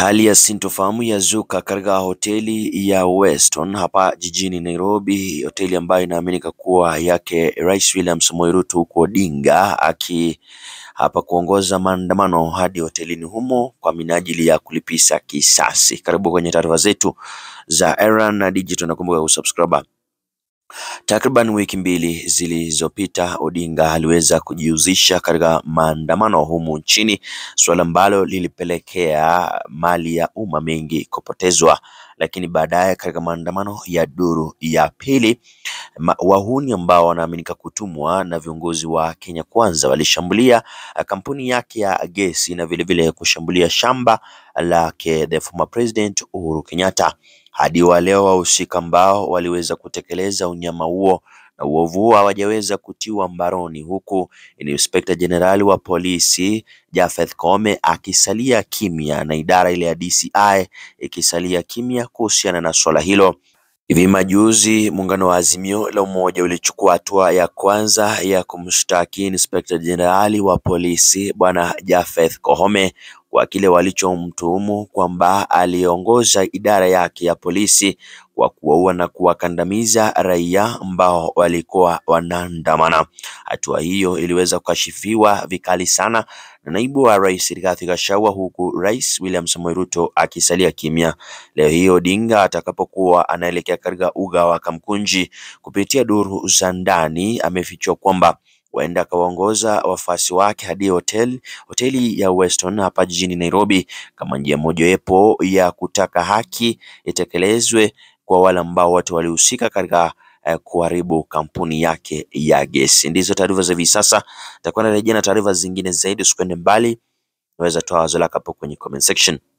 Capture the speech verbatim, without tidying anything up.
Hali ya sintofahamu yazuka katika hoteli ya Weston hapa jijini Nairobi, hoteli ambayo inaaminika kuwa yake Rais William Samoei Ruto huko Odinga, aki hapa kuongoza maandamano hadi hotelini humo kwa minajili ya kulipiza kisasi. Karibu kwenye taarifa zetu za Erran Digital na kumbuka kusubscribe. Takriban wiki mbili zilizopita Odinga aliweza kujihusisha katika maandamano humu nchini, suala ambalo lilipelekea mali ya umma mengi kupotezwa. Lakini baadaye katika maandamano ya duru ya pili, wahuni ambao wanaaminika kutumwa na viongozi wa Kenya Kwanza walishambulia kampuni yake ya gesi na vile vile kushambulia shamba lake the former president Uhuru Kenyatta. Hadi wa leo wahusika ambao waliweza kutekeleza unyama huo na uovu huo hawajaweza kutiwa mbaroni, huku Inspector General wa polisi Japhet Koome akisalia kimya na idara ile ya D C I ikisalia kimya kuhusiana na swala hilo. Hivi majuzi muungano wa Azimio la Umoja ulichukua hatua ya kwanza ya kumshtaki Inspector General wa polisi bwana Japhet Koome kwa kile walichomtuhumu kwamba aliongoza idara yake ya polisi kwa kuwaua na kuwakandamiza raia ambao walikuwa wanaandamana. Hatua hiyo iliweza kukashifiwa vikali sana na naibu wa rais Rigathi Gachagua, huku Rais William Samoei Ruto akisalia kimya. Leo hii Odinga atakapokuwa anaelekea katika uga wa Kamkunji, kupitia duru za ndani amefichua kwamba huenda akawaongoza wafuasi wake hadi hotel hoteli ya Weston hapa jijini Nairobi kama njia mojawapo ya kutaka haki itekelezwe kwa wale ambao watu walihusika katika eh, kuharibu kampuni yake ya gesi. Ndizo taarifa za hivi sasa. Nitakuwa narejea na taarifa zingine zaidi, usikwende mbali. Unaweza toa wazo lako hapo kwenye comment section.